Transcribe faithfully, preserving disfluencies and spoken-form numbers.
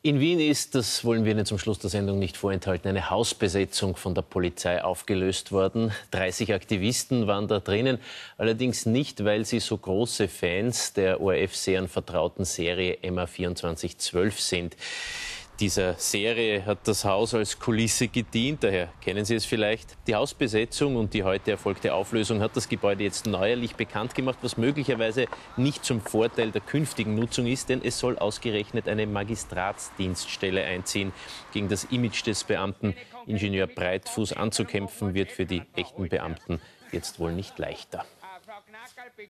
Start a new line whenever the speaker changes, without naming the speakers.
In Wien ist, das wollen wir Ihnen zum Schluss der Sendung nicht vorenthalten, eine Hausbesetzung von der Polizei aufgelöst worden. dreißig Aktivisten waren da drinnen, allerdings nicht, weil sie so große Fans der O R F sehr anvertrauten Serie M A vierundzwanzig zwölf sind. Dieser Serie hat das Haus als Kulisse gedient, daher kennen Sie es vielleicht. Die Hausbesetzung und die heute erfolgte Auflösung hat das Gebäude jetzt neuerlich bekannt gemacht, was möglicherweise nicht zum Vorteil der künftigen Nutzung ist, denn es soll ausgerechnet eine Magistratsdienststelle einziehen. Gegen das Image des Beamten Ingenieur Breitfuß anzukämpfen, wird für die echten Beamten jetzt wohl nicht leichter.